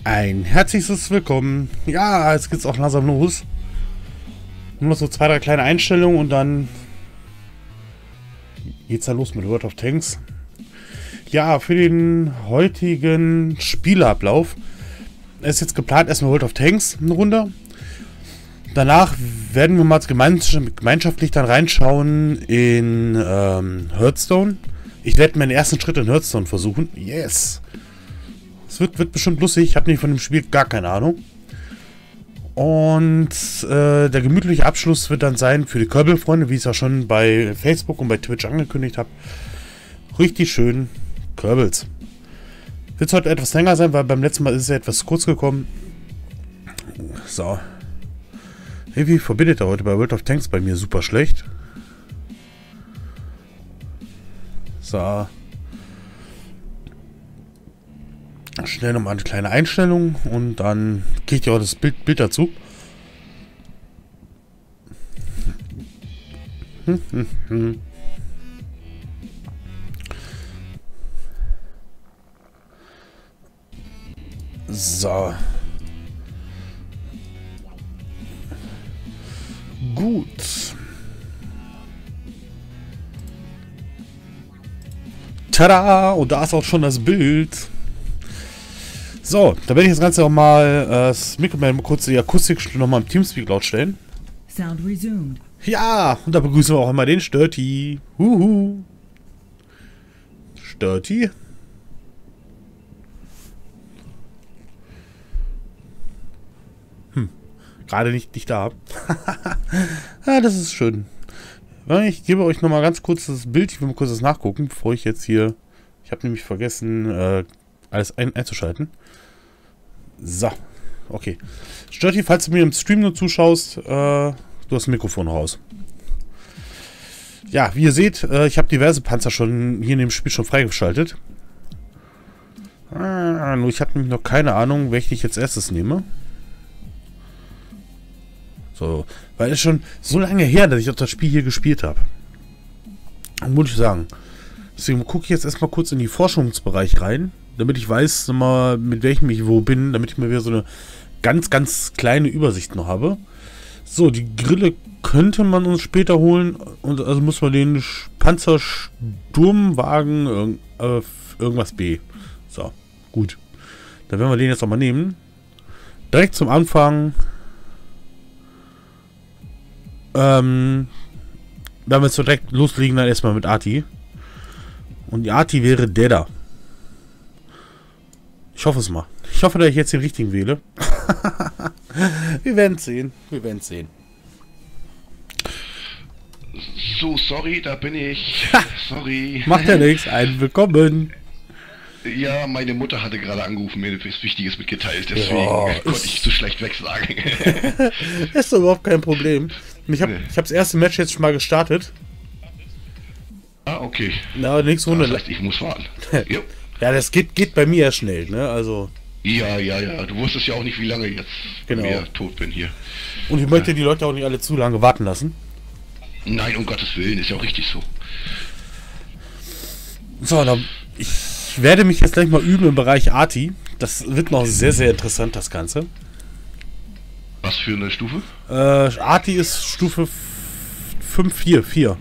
Ein herzliches Willkommen. Ja, jetzt geht's auch langsam los. Nur noch so 2, 3 kleine Einstellungen und dann geht's dann los mit World of Tanks. Ja, für den heutigen Spielablauf ist jetzt geplant erstmal World of Tanks eine Runde. Danach werden wir mal gemeinschaftlich dann reinschauen in Hearthstone. Ich werde meinen ersten Schritt in Hearthstone versuchen. Yes! Es wird bestimmt lustig. Ich habe nämlich von dem Spiel gar keine Ahnung. Und der gemütliche Abschluss wird dann sein für die Kerbal-Freunde, wie ich es ja schon bei Facebook und bei Twitch angekündigt habe. Richtig schön Kerbals. Wird heute etwas länger sein, weil beim letzten Mal ist es ja etwas kurz gekommen. So. Irgendwie verbindet er heute bei World of Tanks bei mir super schlecht. So. Schnell nochmal eine kleine Einstellung und dann kriegt ihr auch das Bild dazu. So. Gut. Tada! Und da ist auch schon das Bild. So, da werde ich das Ganze auch mal das Mikrofon kurz die Akustik nochmal im Teamspeak laut stellen. Sound resumed. Ja, und da begrüßen wir auch immer den Sturti. Huhu. Sturti. Gerade nicht da. Ja, das ist schön. Ich gebe euch nochmal ganz kurz das Bild. Ich will mal kurz das nachgucken, bevor ich jetzt hier... Ich habe nämlich vergessen, alles einzuschalten. So, okay. Sturti, falls du mir im Stream nur zuschaust, du hast ein Mikrofon raus. Ja, wie ihr seht, ich habe diverse Panzer schon hier in dem Spiel schon freigeschaltet. Nur ich habe nämlich noch keine Ahnung, welchen ich jetzt erstes nehme. So, weil es schon so lange her, dass ich auch das Spiel hier gespielt habe. Muss ich sagen. Deswegen gucke ich jetzt erstmal kurz in die Forschungsbereich rein, damit ich weiß, mal, mit welchem ich wo bin, damit ich mir wieder so eine ganz, ganz kleine Übersicht noch habe. So, die Grille könnte man uns später holen. Und also muss man den Panzersturmwagen irgendwas B. So, gut. Dann werden wir den jetzt auch mal nehmen. Direkt zum Anfang. Wenn wir jetzt so direkt loslegen, dann erstmal mit Arti. Und die Arti wäre der da. Ich hoffe es mal. Ich hoffe, dass ich jetzt den richtigen wähle. Wir werden sehen. Wir werden sehen. So, sorry, da bin ich. Sorry. Macht ja nichts. Ein Willkommen. Ja, meine Mutter hatte gerade angerufen, mir etwas Wichtiges mitgeteilt, deswegen Ja, konnte ich so schlecht wegsagen. Ist doch überhaupt kein Problem. Ich hab das erste Match jetzt schon mal gestartet. Ah, okay. Na, nächste Runde. Das heißt, ich muss fahren. Jo. Ja, das geht bei mir ja schnell, ne? Also. Ja. Du wusstest ja auch nicht, wie lange jetzt Genau. bei mir tot bin hier. Und ich möchte die Leute auch nicht alle zu lange warten lassen. Nein, um Gottes Willen, ist ja auch richtig so. So, dann, ich werde mich jetzt gleich mal üben im Bereich Arti. Das wird noch sehr, sehr interessant, das Ganze. Was für eine Stufe? Arti ist Stufe 5-4. 4.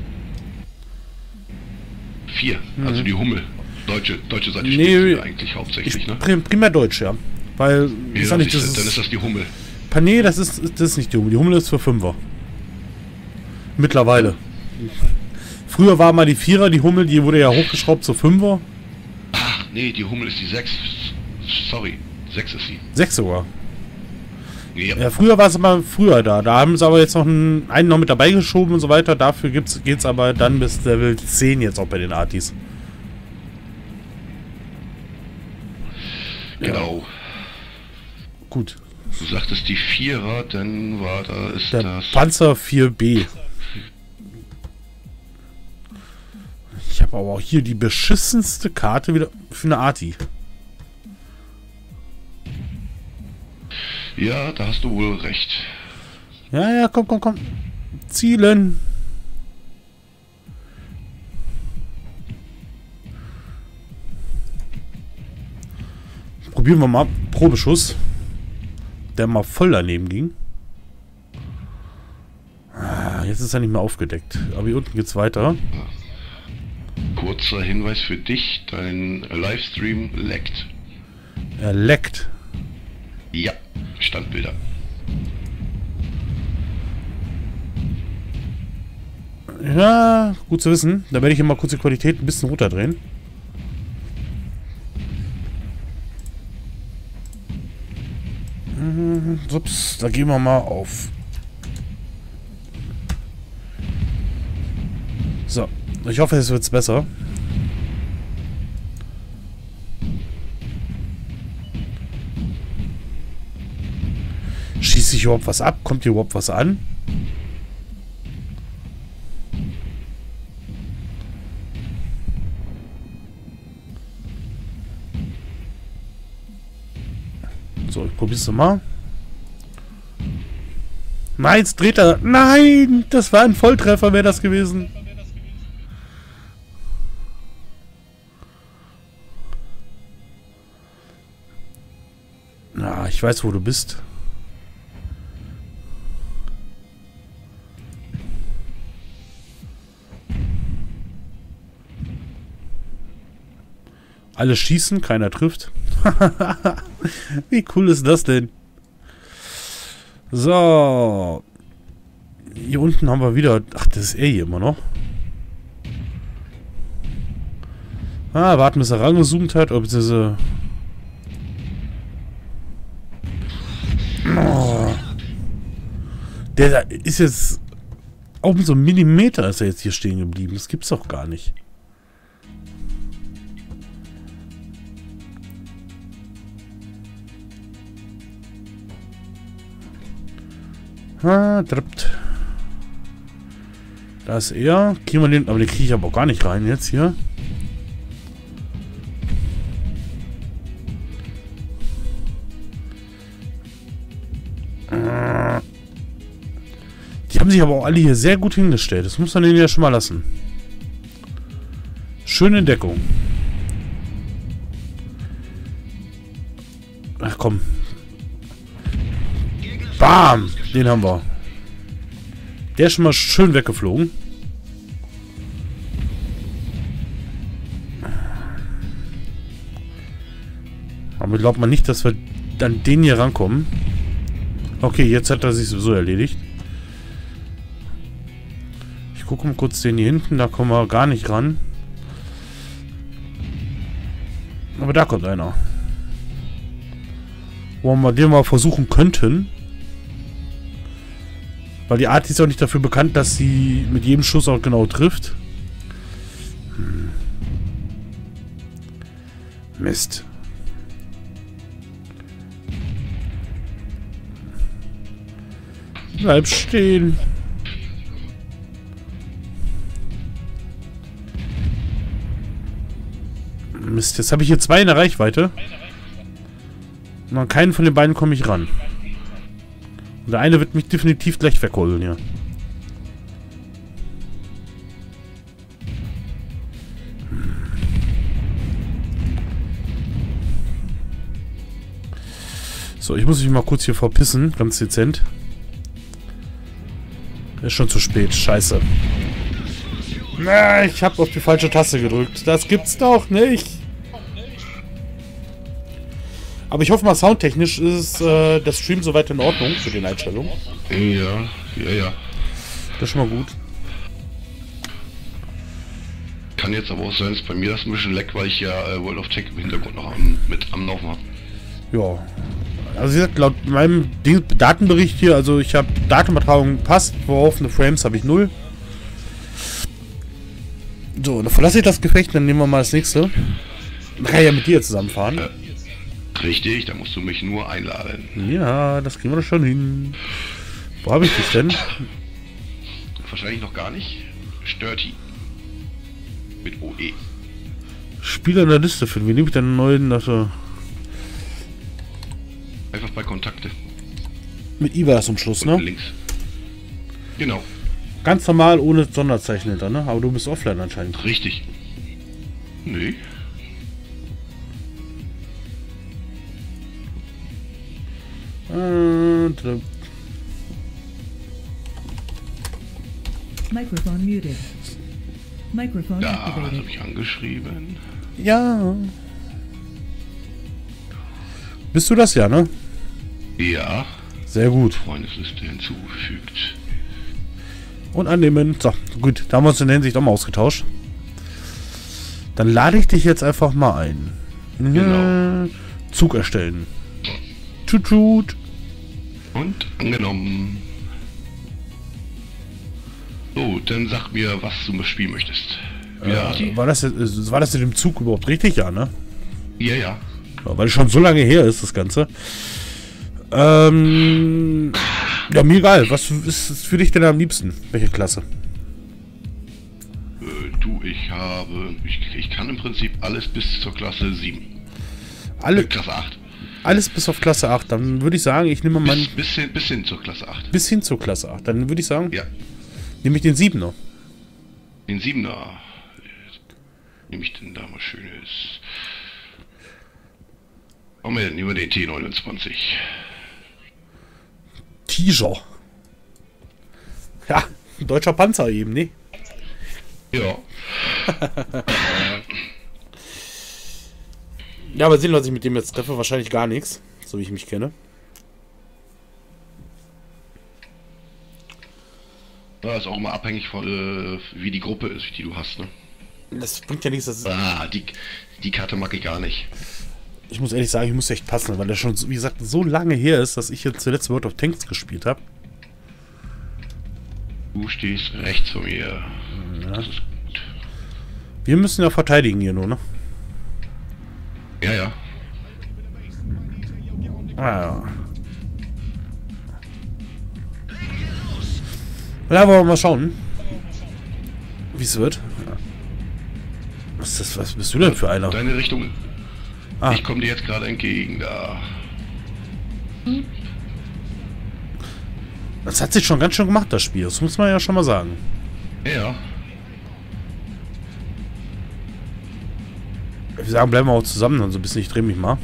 Also die Hummel. Deutsche Seite steht eigentlich hauptsächlich, ne? Primär Deutsch, ja. Weil, Ja, dann ist das die Hummel. Nee, das ist nicht die Hummel. Die Hummel ist für 5er. Mittlerweile. Früher war mal die 4er, die Hummel, die wurde ja hochgeschraubt zur 5er. Ach, nee, die Hummel ist die 6. Sorry, 6 ist sie. 6 sogar. Ja. Ja, früher war es immer früher da. Da haben sie aber jetzt noch einen noch mit dabei geschoben und so weiter. Dafür geht's aber dann bis Level 10 jetzt auch bei den Artis. Genau. Ja. Gut. Du sagtest die 4er, dann war da ist Der das Panzer 4B. Ich habe aber auch hier die beschissenste Karte wieder für eine Arti. Ja, da hast du wohl recht. Ja, komm. Zielen. probieren wir mal. Probeschuss. Der mal voll daneben ging. Jetzt ist er nicht mehr aufgedeckt. Aber hier unten geht's weiter. Kurzer Hinweis für dich. Dein Livestream leckt. Er leckt. Ja, Standbilder. Ja, gut zu wissen. Da werde ich immer kurz die Qualität ein bisschen runterdrehen. Ups, da gehen wir mal auf. So, ich hoffe, es wird besser. Schießt sich überhaupt was ab? Kommt hier überhaupt was an? So, ich probier's mal. Nein, jetzt dreht er. Nein, das war ein Volltreffer, wäre das gewesen. Na, ich weiß, wo du bist. Alle schießen, keiner trifft. Wie cool ist das denn? So. Hier unten haben wir wieder... Ach, das ist er hier immer noch. Warten, bis er rangezoomt hat. Ob diese... Oh. Der ist jetzt... Auch mit so einem Millimeter ist er jetzt hier stehen geblieben. Das gibt's doch gar nicht. Drippt. Da ist er. Kriegen wir den, aber den kriege ich aber auch gar nicht rein jetzt hier. Die haben sich aber auch alle hier sehr gut hingestellt. Das muss man denen ja schon mal lassen. Schöne Deckung. Ach komm. Bam! Den haben wir. Der ist schon mal schön weggeflogen. Aber glaubt man nicht, dass wir an den hier rankommen. Okay, jetzt hat er sich sowieso erledigt. Ich gucke mal kurz den hier hinten. Da kommen wir gar nicht ran. Aber da kommt einer. Wo wir den mal versuchen könnten. Weil die Art ist auch nicht dafür bekannt, dass sie mit jedem Schuss auch genau trifft. Mist. Bleib stehen. Mist, jetzt habe ich hier zwei in der Reichweite. Und an keinen von den beiden komme ich ran. Und der eine wird mich definitiv gleich wegholen, ja. So, ich muss mich mal kurz hier verpissen, ganz dezent. Ist schon zu spät, scheiße. Na, ich habe auf die falsche Taste gedrückt. Das gibt's doch nicht. Aber ich hoffe mal, soundtechnisch ist der Stream soweit in Ordnung für den Einstellungen. Ja. Das ist schon mal gut. Kann jetzt aber auch sein, dass bei mir das ein bisschen leckt, weil ich ja World of Tech im Hintergrund noch mit am Laufen habe. Ja. Also wie gesagt, laut meinem Datenbericht hier, also ich habe Datenübertragung passt, verworfene Frames habe ich 0. So, dann verlasse ich das Gefecht, dann nehmen wir mal das nächste. Dann kann ich ja mit dir zusammenfahren. Richtig, da musst du mich nur einladen. Ja, das kriegen wir doch schon hin. Wo habe ich dich denn? Wahrscheinlich noch gar nicht. Sturty. Mit OE. Spieler in der Liste finden. Wie nehme ich denn einen neuen? Also Einfach bei Kontakte. mit I war das zum Schluss, ne? Links. Genau. Ganz normal, ohne Sonderzeichen hinter, ne? Aber du bist offline anscheinend. Richtig. Nee. Microphone muted. Microphone Da habe activated. ich angeschrieben. Ja. Bist du das ja, ne? Ja. Sehr gut. Freundesliste hinzugefügt. Und annehmen. So, gut. Da haben wir uns in der Hinsicht auch mal ausgetauscht. Dann lade ich dich jetzt einfach mal ein. Genau. Zug erstellen. Tschut, tschut. Und angenommen. So, dann sag mir, was du spielen möchtest. Ja, War das in dem Zug überhaupt richtig? Ja, ne? ja. Ja, weil es schon so lange her ist, das Ganze. Ja, mir egal. Was ist für dich denn am liebsten? Welche Klasse? Ich kann im Prinzip alles bis zur Klasse 7. Klasse 8. Alles bis auf Klasse 8. Dann würde ich sagen, ich nehme mal Bis hin zur Klasse 8. bis hin zur Klasse 8. Dann würde ich sagen, Ja. nehme ich den 7er. Den 7er. Nehme ich denn da mal schönes. Moment, nehmen wir den T29. Tiger. Ja, ein deutscher Panzer eben, ne? Ja. Ja, aber sehen, was ich mit dem jetzt treffe, wahrscheinlich gar nichts. So wie ich mich kenne. Das ist auch immer abhängig von, wie die Gruppe ist, die du hast, ne? Das bringt ja nichts. Die Karte mag ich gar nicht. Ich muss ehrlich sagen, ich muss echt passen, weil der schon, wie gesagt, so lange her ist, dass ich jetzt zuletzt World of Tanks gespielt habe. Du stehst rechts von mir. Ja. Das ist gut. Wir müssen ja verteidigen hier nur, ne? Ja, ja. Ah, ja. Ja, wollen wir mal schauen, wie es wird. Was bist du denn für einer? Deine Richtung. Ah. Ich komme dir jetzt gerade entgegen, da. Das hat sich schon ganz schön gemacht, das Spiel. Das muss man ja schon mal sagen. Ja. Wir sagen, bleiben wir auch zusammen, dann so ein bisschen. Ich drehe mich mal.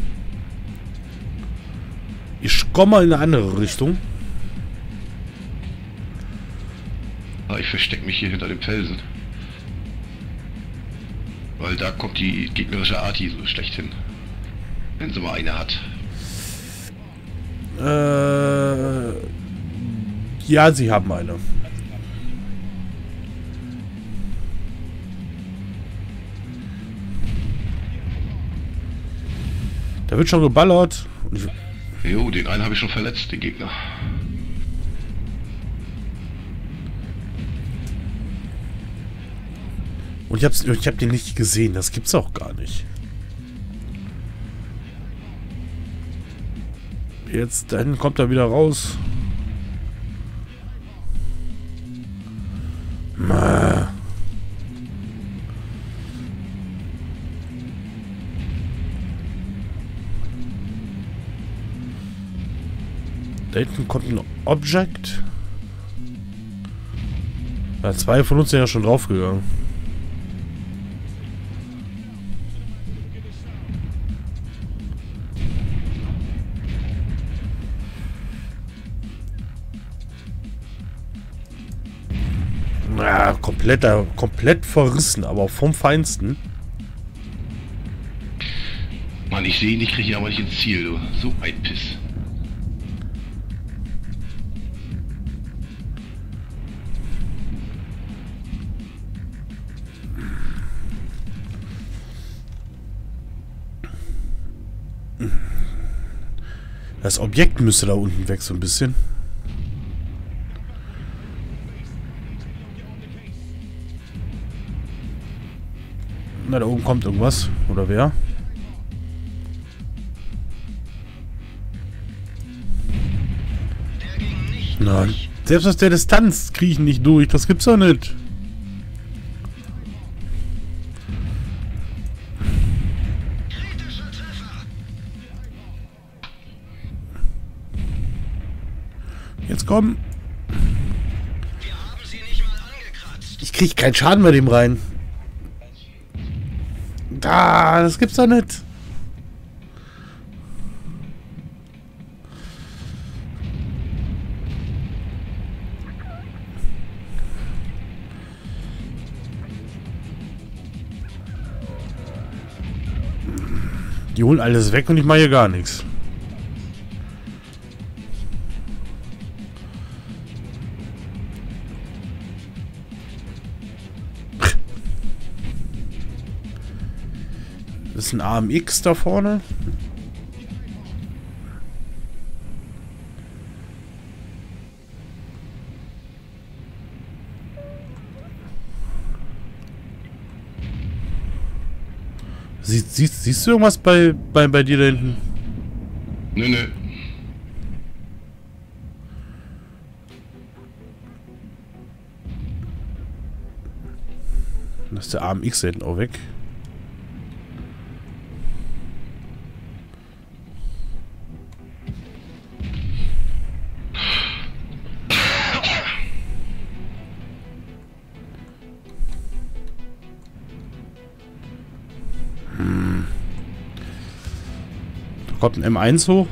Ich komme mal in eine andere Richtung. Ich verstecke mich hier hinter dem Felsen. Weil da kommt die gegnerische Arti so schlecht hin. Wenn sie mal eine hat. Ja, sie haben eine. Da wird schon geballert. Jo, den einen habe ich schon verletzt, den Gegner. Und ich hab den nicht gesehen. Das gibt's auch gar nicht. Jetzt, dann kommt er wieder raus. Da hinten kommt ein Object. Ja, zwei von uns sind ja schon draufgegangen. Ja, komplett verrissen, aber vom Feinsten. Mann, ich sehe ihn, ich kriege ihn aber nicht ins Ziel, du. So ein Piss. Das Objekt müsste da unten weg, so ein bisschen. Na, da oben kommt irgendwas. Oder wer? Nein. Selbst aus der Distanz kriege ich nicht durch. Das gibt's doch nicht. Jetzt komm. Ich krieg keinen Schaden bei dem rein. Da, das gibt's doch nicht. Die holen alles weg und ich mache hier gar nichts. Das ist ein AMX da vorne. Siehst du irgendwas bei dir da hinten? Nö. Das ist der AMX da hinten auch weg. Da kommt ein M1 hoch.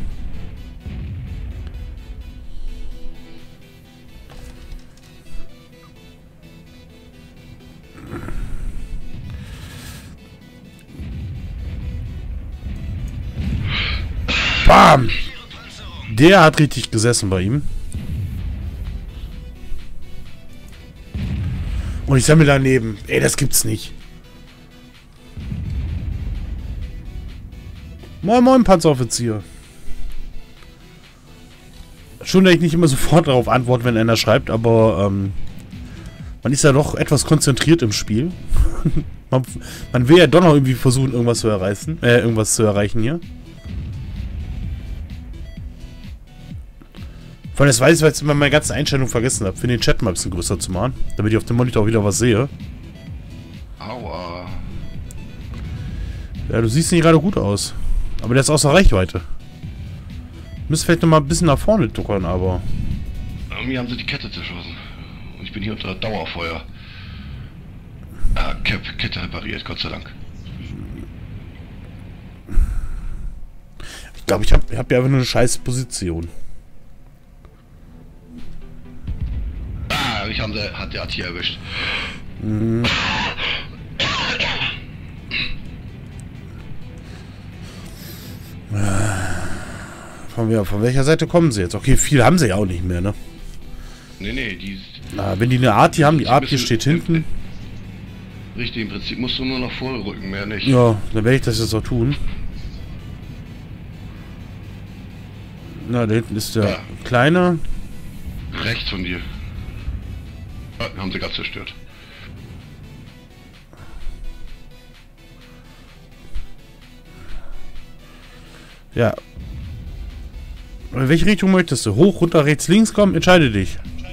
Bam! Der hat richtig gesessen bei ihm. Und ich sammle daneben. Ey, das gibt's nicht. Moin, moin, Panzeroffizier. Schon, dass ich nicht immer sofort darauf antworte, wenn einer schreibt, aber man ist ja doch etwas konzentriert im Spiel. man will ja doch noch irgendwie versuchen, irgendwas zu erreichen hier. Vor allem, das weiß ich, weil ich immer meine ganzen Einstellungen vergessen habe, für den Chat mal ein bisschen größer zu machen, damit ich auf dem Monitor wieder was sehe. Aua. Ja, du siehst nicht gerade gut aus. Aber der ist außer Reichweite. Müsst vielleicht noch mal ein bisschen nach vorne duckern, aber... Mir haben sie die Kette zerschossen. Und ich bin hier unter Dauerfeuer. Ah, Kette repariert, Gott sei Dank. Ich glaube, ich hab ja einfach nur eine scheiß Position. Ah, hat der hier erwischt. Mhm. Von welcher Seite kommen sie jetzt? Okay, viel haben sie ja auch nicht mehr, ne? Nee, die... Wenn die eine Arti haben, die Arti steht hinten. Richtig, im Prinzip musst du nur noch vorrücken, mehr nicht. Ja, dann werde ich das jetzt auch tun. Na, da hinten ist der Kleine. Rechts von dir. Ah, haben sie gerade zerstört. Ja. In welche Richtung möchtest du? Hoch, runter, rechts, links kommen? Entscheide dich.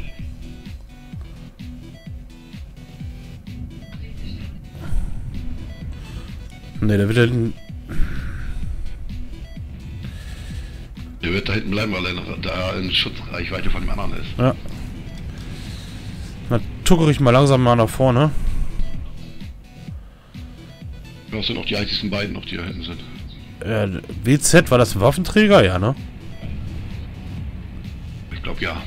Ne, der wird der wird da hinten bleiben, weil er noch da in Schutzreichweite von dem anderen ist. Ja. Na, tuckere ich mal langsam mal nach vorne. Das sind auch die einzigsten beiden noch, die da hinten sind. WZ, war das ein Waffenträger? Ja, ne? Ich glaube, ja.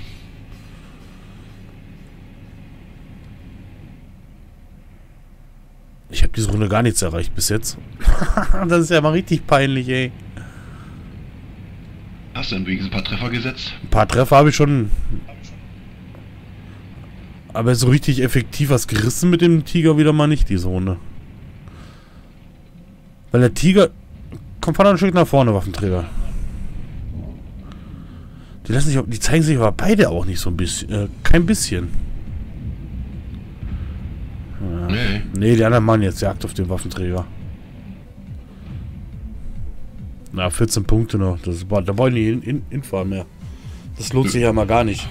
Ich habe diese Runde gar nichts erreicht bis jetzt. Das ist ja mal richtig peinlich, ey. Hast du denn wenigstens ein paar Treffer gesetzt? Ein paar Treffer habe ich schon. Aber so richtig effektiv was gerissen mit dem Tiger wieder mal nicht, diese Runde. Weil der Tiger... Komm, fahr noch ein Stück nach vorne, Waffenträger. Die zeigen sich aber beide auch nicht so ein bisschen. Kein bisschen. Ja. Nee, die anderen machen jetzt Jagd auf den Waffenträger. Na, 14 Punkte noch. Da wollen die hinfahren mehr. Das lohnt sich ja mal gar nicht.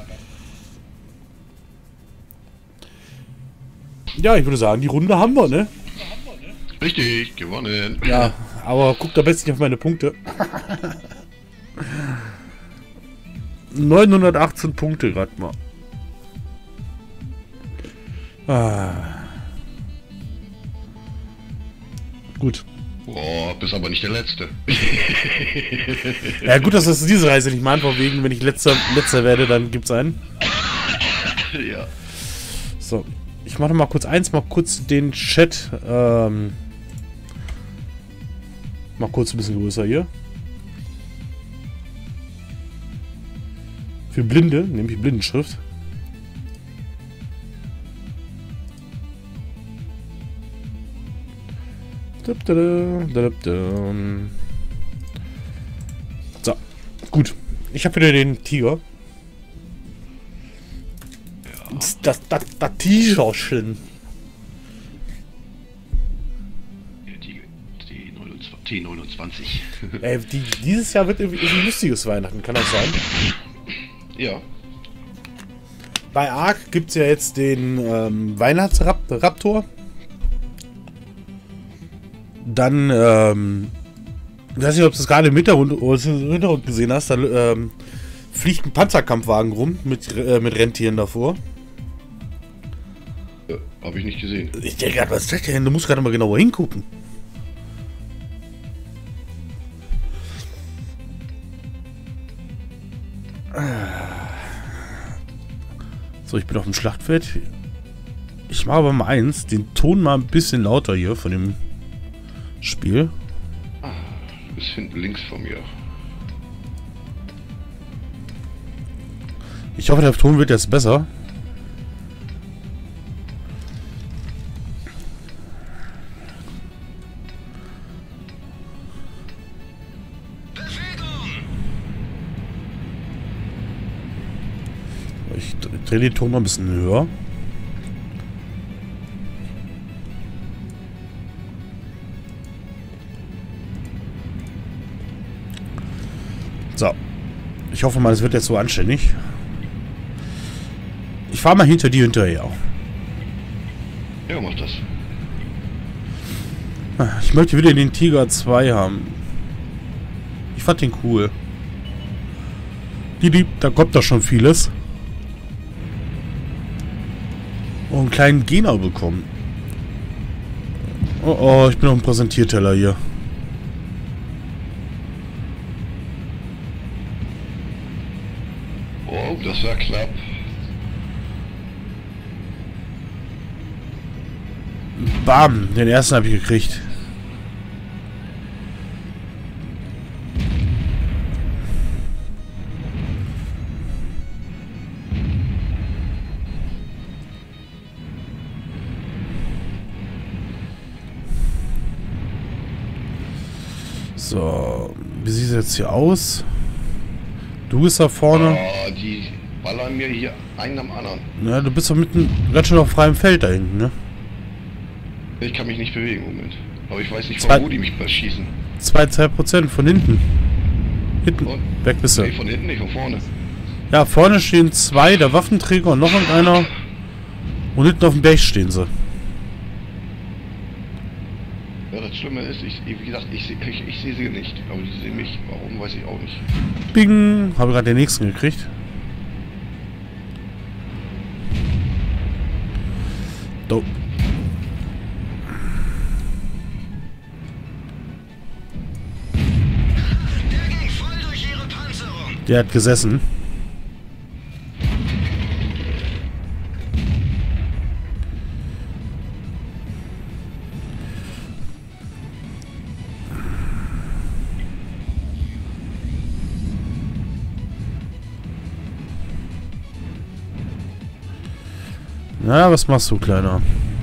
Ja, ich würde sagen, die Runde haben wir, ne? Richtig, gewonnen. Ja, aber guckt am besten nicht auf meine Punkte. 918 Punkte gerade mal. Gut. Boah, bist aber nicht der Letzte. Ja, gut, dass das diese Reise nicht meint, von wegen, wenn ich letzter werde, dann gibt's einen. Ja. So, ich mache mal kurz den Chat Mal kurz ein bisschen größer hier. Für Blinde, nämlich Blindenschrift. So, gut. Ich habe wieder den Tiger. Das Tigerchen. Die T29. Ey, dieses Jahr wird irgendwie ein lustiges Weihnachten, kann das sein? Ja. Bei Ark gibt es ja jetzt den Weihnachtsraptor. Dann, ich weiß nicht, ob du es gerade im Hintergrund gesehen hast, da fliegt ein Panzerkampfwagen rum mit Rentieren davor. Ja, habe ich nicht gesehen. Ich denke gerade, was ist das denn? Du musst gerade mal genauer hingucken. So, ich bin auf dem Schlachtfeld. Ich mache aber mal eins, den Ton mal ein bisschen lauter hier von dem Spiel. Du bist hinten links von mir. Ich hoffe, der Ton wird jetzt besser. Ich drehe den Ton mal ein bisschen höher. So. Ich hoffe mal, es wird jetzt so anständig. Ich fahre mal hinter dir hinterher. Ja, mach das. Ich möchte wieder den Tiger 2 haben. Ich fand den cool. Da kommt doch schon vieles. Und einen kleinen Gegner bekommen. Oh oh, ich bin auf dem Präsentierteller hier. Oh, das war knapp. Bam, den ersten habe ich gekriegt. So, wie sieht es jetzt hier aus? Du bist da vorne. Oh, die ballern mir hier einen am anderen. Ja, du bist doch mitten ganz schön auf freiem Feld da hinten, ne? Ich kann mich nicht bewegen im Moment. Aber ich weiß nicht, Zwei- von wo die mich schießen. 2% von hinten. Hinten. Und? Weg bist du. Nee, von hinten nicht, von vorne. Ja, vorne stehen 2, der Waffenträger und noch irgendeiner. Und hinten auf dem Berg stehen sie. Ja, das Schlimme ist, wie gesagt, ich sehe sie nicht. Aber die sehen mich. Warum, weiß ich auch nicht. Bing! Habe gerade den nächsten gekriegt. Do. Der ging voll durch ihre Panzerung. Der hat gesessen. Na, was machst du, Kleiner?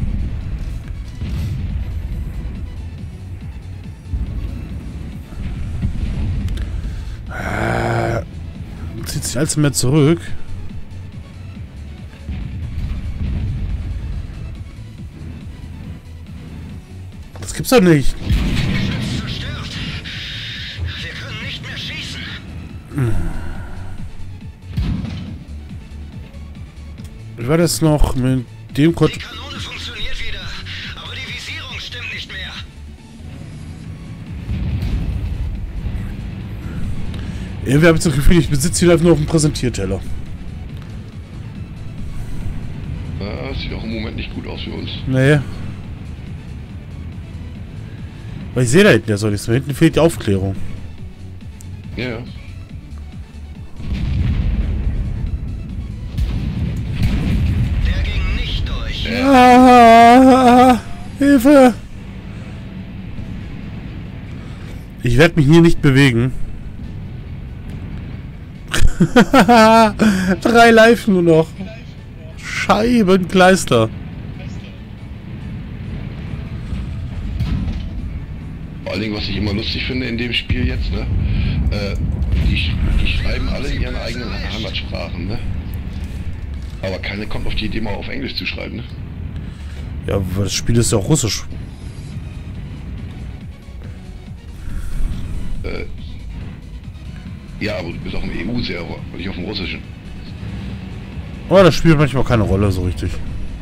Zieht sich alles mehr zurück. Das gibt's doch nicht. Geschütz zerstört. Wir können nicht mehr schießen. Wie war das noch mit dem Code? Die Kanone funktioniert wieder, aber die Visierung stimmt nicht mehr. Irgendwie habe ich das Gefühl, ich besitze hier einfach nur auf dem Präsentierteller. Ja, das sieht auch im Moment nicht gut aus für uns. Nee. Weil ich sehe da hinten ja so nichts mehr. Hinten fehlt die Aufklärung. Ja. Der ging nicht durch. Ah, Hilfe! Ich werde mich hier nicht bewegen. 3 Live nur noch. Scheibenkleister. Vor allen Dingen, was ich immer lustig finde in dem Spiel jetzt, ne? Die schreiben alle in ihren eigenen Heimatsprachen, ne? Aber keiner kommt auf die Idee, mal auf Englisch zu schreiben, ne? Ja, weil das Spiel ist ja auch russisch. Ja, aber du bist auf dem EU-Server und nicht auf dem russischen. Aber das spielt manchmal keine Rolle so richtig.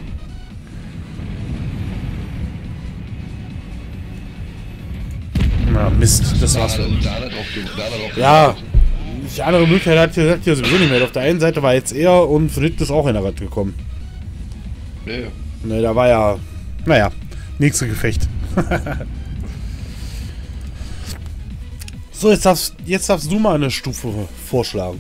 Na Mist, das war's dann. Ja, die andere Möglichkeit hat ja sowieso nicht mehr. Auf der einen Seite war jetzt er und für das ist auch einer gekommen. Ja. Ne, da war ja, naja, nächste Gefecht. So, jetzt darfst du mal eine Stufe vorschlagen.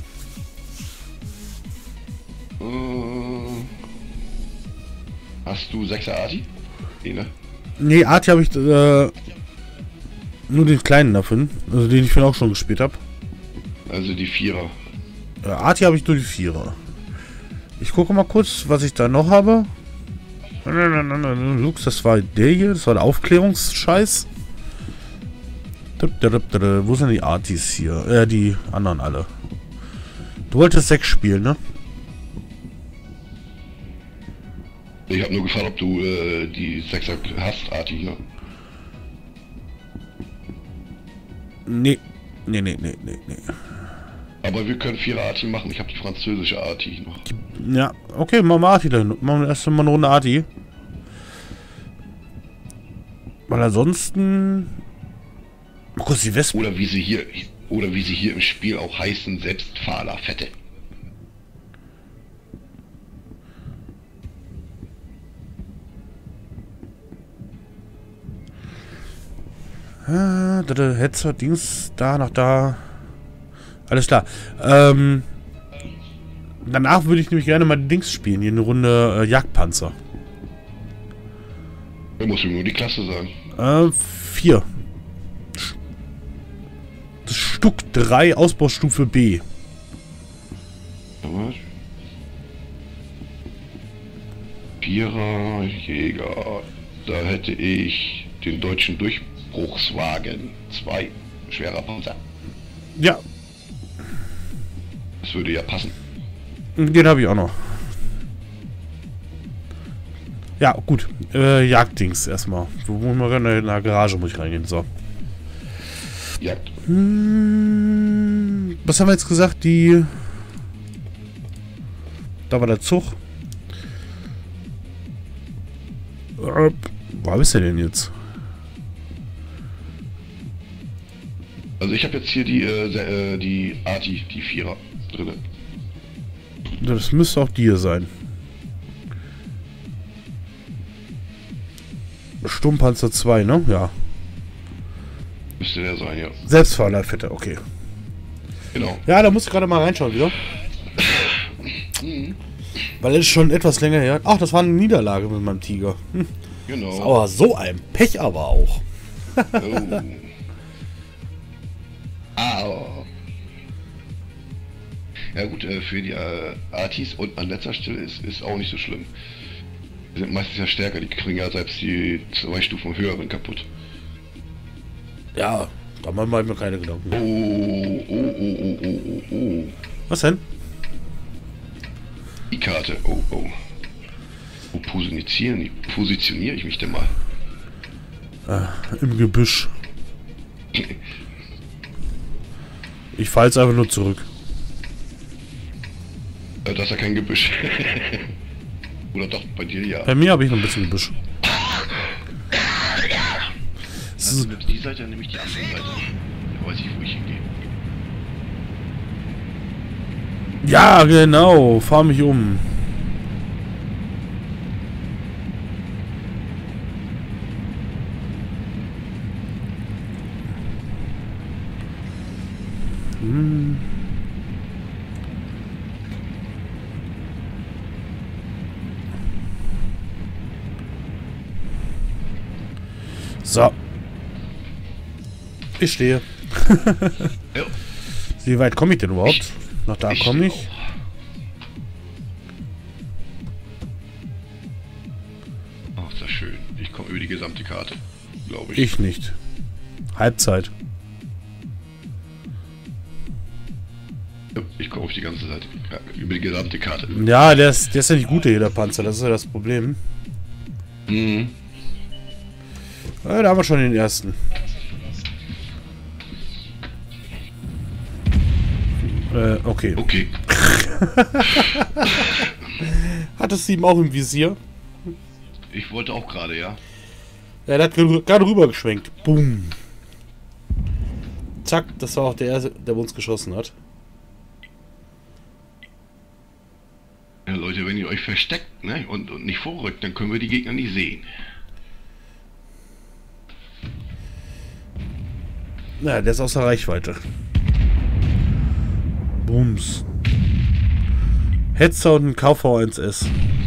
Hast du 6er Arti? Nee, ne? Nee, Arti habe ich nur den kleinen davon, also den ich vorhin auch schon gespielt habe. Also die 4er. Arti habe ich nur die 4er. Ich gucke mal kurz, was ich da noch habe. Lux, das war der hier, das war der Aufklärungsscheiß. Wo sind die Artis hier? Die anderen alle. Du wolltest 6 spielen, ne? Ich habe nur gefragt, ob du die 6er hast, Arti, ne? Nee. Nee. Aber wir können 4er Arti machen. Ich habe die französische Arti noch. Ja, okay, machen wir Arti dann. Machen wir erst mal eine Runde Arti. Weil ansonsten... Mal kurz die Wespen. Oder wie sie hier im Spiel auch heißen, Selbstfahlerfette. Hetzer, Dings, da, nach da. Alles klar. Danach würde ich nämlich gerne mal Dings spielen. Hier eine Runde Jagdpanzer. Da musst du nur die Klasse sagen. 4. Das Stuck 3, Ausbaustufe B. Was? 4er Jäger. Da hätte ich den deutschen Durchbruchswagen. 2 schwerer Panzer. Ja. Das würde ja passen. Den habe ich auch noch. Ja, gut. Jagddings erstmal. Wo muss man rein? In der Garage muss ich reingehen. So. Jagd. Was haben wir jetzt gesagt? Die... Da war der Zug. Wo ist der denn jetzt? Also ich habe jetzt hier die Arti, die 4er drin. Das müsste auch dir sein. Sturmpanzer 2, ne? Ja. Müsste der sein, ja. Selbstfahrerfette, okay. Genau. Ja, da muss ich gerade mal reinschauen wieder. Weil es schon etwas länger her. Ach, das war eine Niederlage mit meinem Tiger. Genau. Aber so ein Pech aber auch. Oh. Au. Ja gut, für die Artis und an letzter Stelle ist auch nicht so schlimm. Die sind meistens ja stärker, die kriegen ja selbst die 2 Stufen höheren kaputt. Ja, da machen wir mir keine Gedanken. Oh. Was denn? Die Karte, oh. Wo positioniere ich mich denn mal? Im Gebüsch. Ich fahre jetzt einfach nur zurück. Das ist ja kein Gebüsch. Oder doch, bei dir ja. Bei mir habe ich noch ein bisschen Gebüsch. Also nimmst die Seite, dann nehme ich die andere Seite. Da weiß ich, wo ich hingehe. Ja, genau. Fahr mich um. So. Ich stehe. Ja, Wie weit komme ich denn überhaupt? Nach da komme ich. Ach, ist das schön. Ich komme über die gesamte Karte, glaube ich. Ich nicht. Halbzeit. Ja, ich komme auf die ganze Seite. Ja, über die gesamte Karte. Ja, der ist ja nicht gut, der Panzer. Das ist ja das Problem. Mhm. Ja, da haben wir schon den ersten. Okay. Okay. Hattest du ihm auch im Visier? Ich wollte auch gerade, ja. Ja, der hat gerade rüber geschwenkt. Boom. Zack, das war auch der erste, der bei uns geschossen hat. Ja, Leute, wenn ihr euch versteckt, ne, und nicht vorrückt, dann können wir die Gegner nicht sehen. Na, der ist außer Reichweite. Bums. Hetzer und ein KV1S.